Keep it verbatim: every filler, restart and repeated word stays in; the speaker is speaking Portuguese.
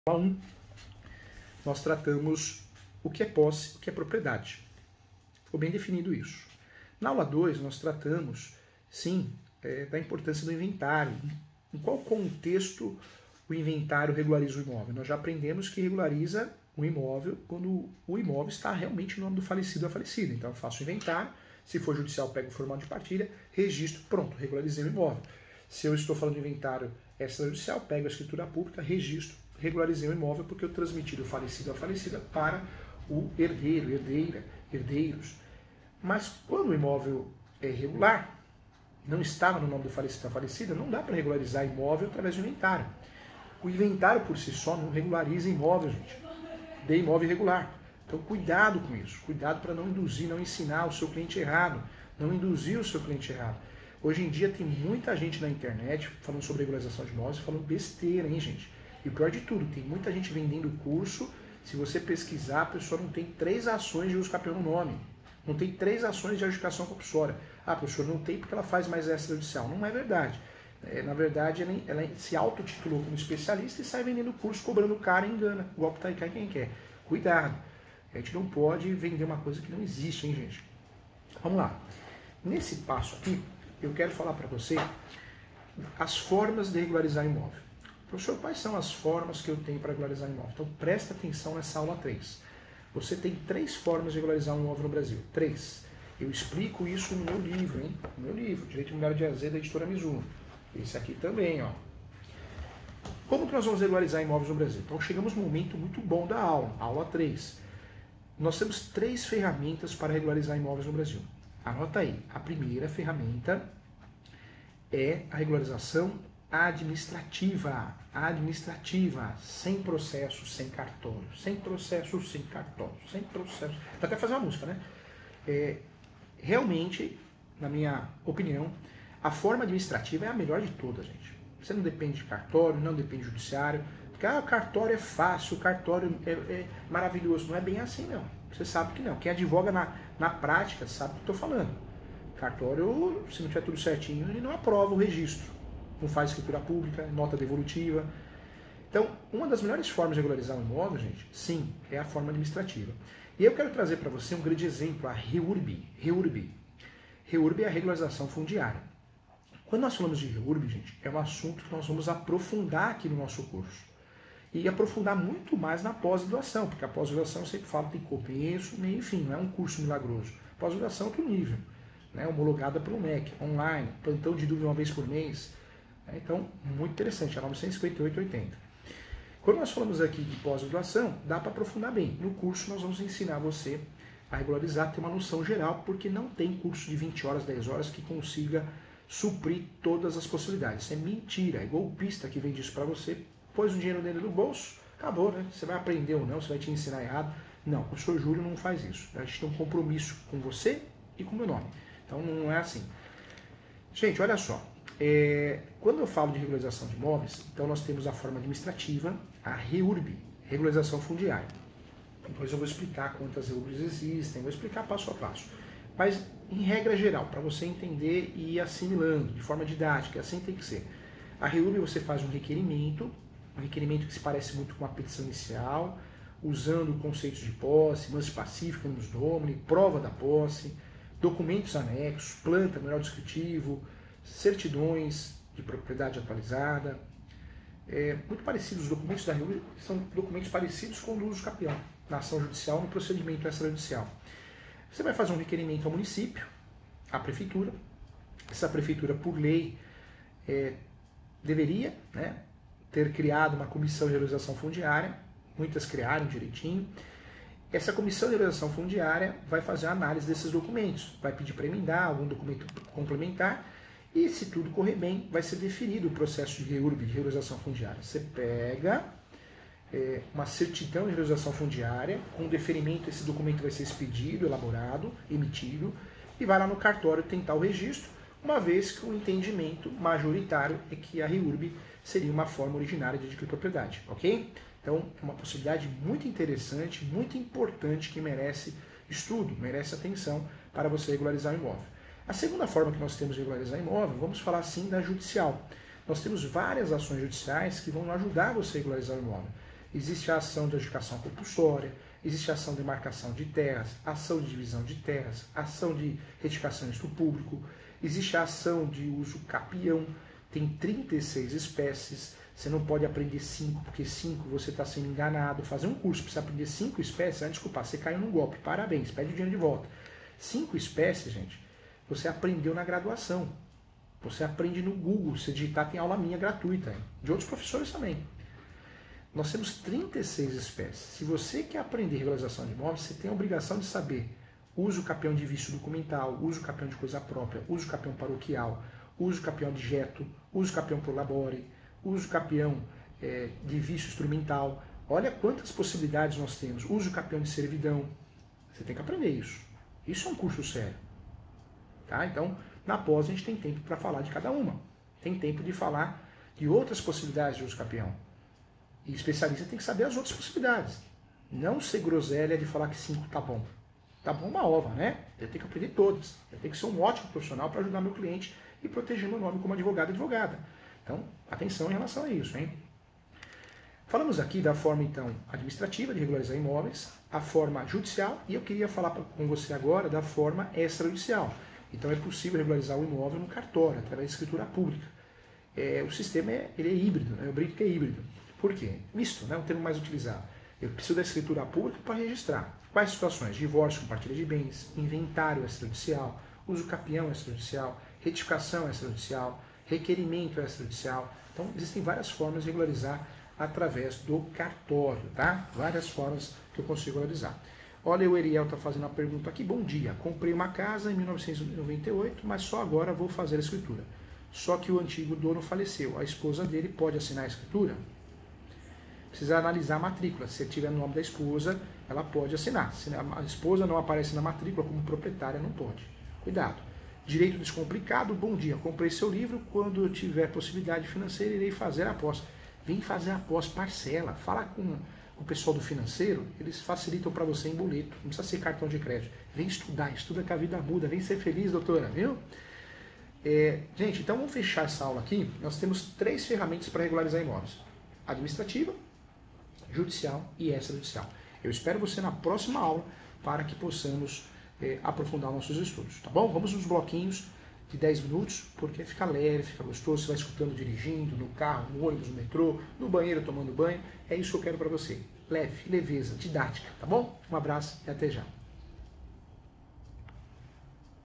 aula um, nós tratamos o que é posse, o que é propriedade. Ficou bem definido isso. Na aula dois, nós tratamos, sim, é, da importância do inventário. Em qual contexto o inventário regulariza o imóvel? Nós já aprendemos que regulariza o imóvel quando o imóvel está realmente no nome do falecido ou da falecida. Então eu faço o inventário, se for judicial, pego o formal de partilha, registro, pronto, regularizei o imóvel. Se eu estou falando de inventário extrajudicial, pego a escritura pública, registro, regularizei o imóvel porque eu transmiti do falecido ou falecida para o herdeiro, herdeira, herdeiros. Mas quando o imóvel é irregular, não estava no nome do falecido ou da falecida, não dá para regularizar imóvel através do inventário. O inventário por si só não regulariza imóvel, gente. De imóvel irregular. Então cuidado com isso, cuidado para não induzir, não ensinar o seu cliente errado, não induzir o seu cliente errado. Hoje em dia tem muita gente na internet falando sobre regularização de imóveis, falando besteira, hein, gente? E o pior de tudo, tem muita gente vendendo curso, se você pesquisar, a pessoa não tem três ações de uso capião no nome, não tem três ações de adjudicação compulsória. Ah, a pessoa não tem porque ela faz mais extrajudicial. Não é verdade. É, na verdade, ela, ela se autotitulou como especialista e sai vendendo curso, cobrando caro e engana. O golpe tá aí, cai quem quer. Cuidado. A gente não pode vender uma coisa que não existe, hein, gente? Vamos lá. Nesse passo aqui, eu quero falar para você as formas de regularizar imóvel. Professor, quais são as formas que eu tenho para regularizar imóvel? Então, presta atenção nessa aula três. Você tem três formas de regularizar um imóvel no Brasil. Três. Eu explico isso no meu livro, hein? No meu livro, Direito Imobiliário de A Z, da editora Mizuno. Esse aqui também, ó. Como que nós vamos regularizar imóveis no Brasil? Então, chegamos num momento muito bom da aula, aula três. Nós temos três ferramentas para regularizar imóveis no Brasil. Anota aí. A primeira ferramenta é a regularização administrativa. Administrativa, sem processo, sem cartório. Sem processo, sem cartório. Sem processo. Dá até fazer uma música, né? É, realmente, na minha opinião, a forma administrativa é a melhor de todas, gente. Você não depende de cartório, não depende de judiciário. Porque ah, o cartório é fácil, o cartório é, é maravilhoso. Não é bem assim, não. Você sabe que não. Quem advoga na, na prática sabe o que eu estou falando. Cartório, se não tiver tudo certinho, ele não aprova o registro. Não faz escritura pública, nota devolutiva. Então, uma das melhores formas de regularizar um imóvel, gente, sim, é a forma administrativa. E eu quero trazer para você um grande exemplo, a REURB. REURB. REURB é a regularização fundiária. Quando nós falamos de REURB, gente, é um assunto que nós vamos aprofundar aqui no nosso curso. E aprofundar muito mais na pós-graduação, porque a pós-graduação eu sempre falo que tem começo, meio e fim, não é um curso milagroso. Pós-graduação é outro nível, né? Homologada pelo M E C, online, plantão de dúvida uma vez por mês. Então, muito interessante, é novecentos e cinquenta e oito reais e oitenta centavos. Quando nós falamos aqui de pós-graduação, dá para aprofundar bem. No curso nós vamos ensinar você a regularizar, ter uma noção geral, porque não tem curso de vinte horas, dez horas que consiga suprir todas as possibilidades. Isso é mentira, é golpista que vende isso para você, pôs o dinheiro dentro do bolso, acabou, né? Você vai aprender ou não, você vai te ensinar errado. Não, o professor Júlio não faz isso. A gente tem um compromisso com você e com o meu nome. Então não é assim. Gente, olha só. É, quando eu falo de regularização de imóveis, então nós temos a forma administrativa, a REURB, regularização fundiária. Depois eu vou explicar quantas REURBs existem, vou explicar passo a passo. Mas, em regra geral, para você entender e ir assimilando, de forma didática, assim tem que ser. A REURB você faz um requerimento, um requerimento que se parece muito com uma petição inicial, usando conceitos de posse, manso pacífico, nos domini, prova da posse, documentos anexos, planta, memorial descritivo, certidões de propriedade atualizada. É, muito parecidos, os documentos da REURB são documentos parecidos com o do uso capião, na ação judicial, no procedimento extrajudicial. Você vai fazer um requerimento ao município, à prefeitura. Essa prefeitura, por lei, é, deveria, né, ter criado uma comissão de regularização fundiária, muitas criaram direitinho. Essa comissão de regularização fundiária vai fazer a análise desses documentos, vai pedir para emendar algum documento complementar e, se tudo correr bem, vai ser definido o processo de REURB, de regularização fundiária. Você pega é, uma certidão de regularização fundiária, com deferimento esse documento vai ser expedido, elaborado, emitido, e vai lá no cartório tentar o registro, uma vez que o entendimento majoritário é que a REURB seria uma forma originária de adquirir propriedade, ok? Então, é uma possibilidade muito interessante, muito importante, que merece estudo, merece atenção para você regularizar o imóvel. A segunda forma que nós temos de regularizar imóvel, vamos falar assim da judicial. Nós temos várias ações judiciais que vão ajudar você a regularizar o imóvel. existe a ação de adjudicação compulsória, existe a ação de marcação de terras, ação de divisão de terras, ação de retificação em estudo público, existe a ação de uso capião, tem trinta e seis espécies, você não pode aprender cinco, porque cinco você está sendo enganado. Fazer um curso para você aprender cinco espécies, ah, desculpa, você caiu num golpe, parabéns, pede o dinheiro de volta. Cinco espécies, gente, você aprendeu na graduação. Você aprende no Google, se digitar tem aula minha gratuita, hein? De outros professores também. Nós temos trinta e seis espécies. Se você quer aprender regularização de imóveis, você tem a obrigação de saber uso capião de vício documental, uso capião de coisa própria, uso capião paroquial, uso capião de jeto, uso capião pro labore, uso capião é, de vício instrumental. Olha quantas possibilidades nós temos. Uso capião de servidão. Você tem que aprender isso. Isso é um curso sério. Tá? Então, na pós a gente tem tempo para falar de cada uma. Tem tempo de falar de outras possibilidades de uso capião. E especialista tem que saber as outras possibilidades. Não ser groselha de falar que cinco tá bom. Tá bom uma ova, né? Eu tenho que aprender todas. Eu tenho que ser um ótimo profissional para ajudar meu cliente e proteger meu nome como advogado e advogada. Então, atenção em relação a isso, hein? Falamos aqui da forma, então, administrativa de regularizar imóveis, a forma judicial, e eu queria falar com você agora da forma extrajudicial. Então, é possível regularizar o imóvel no cartório, através de escritura pública. É, o sistema é, ele é híbrido, né? Eu brinco que é híbrido. Por quê? Misto, né? O termo mais utilizado. Eu preciso da escritura pública para registrar. Quais situações? Divórcio, compartilha de bens, inventário extrajudicial, uso capião extrajudicial, retificação extrajudicial, requerimento extrajudicial. Então, existem várias formas de regularizar através do cartório, tá? Várias formas que eu consigo regularizar. Olha, o Eriel está fazendo uma pergunta aqui. Bom dia, comprei uma casa em mil novecentos e noventa e oito, mas só agora vou fazer a escritura. Só que o antigo dono faleceu. A esposa dele pode assinar a escritura? Precisa analisar a matrícula. Se tiver no nome da esposa, ela pode assinar. Se a esposa não aparece na matrícula como proprietária, não pode. Cuidado. Direito descomplicado, bom dia, comprei seu livro, quando eu tiver possibilidade financeira, irei fazer a posse. Vem fazer a posse, parcela, fala com o pessoal do financeiro, eles facilitam para você em boleto, não precisa ser cartão de crédito. Vem estudar, estuda que a vida muda, vem ser feliz, doutora, viu? É, gente, então vamos fechar essa aula aqui. Nós temos três ferramentas para regularizar imóveis: administrativa, judicial e extrajudicial. Eu espero você na próxima aula para que possamos é, aprofundar nossos estudos, tá bom? Vamos nos bloquinhos de dez minutos, porque fica leve, fica gostoso, você vai escutando dirigindo, no carro, no ônibus, no metrô, no banheiro tomando banho. É isso que eu quero para você. Leve, leveza, didática, tá bom? Um abraço e até já.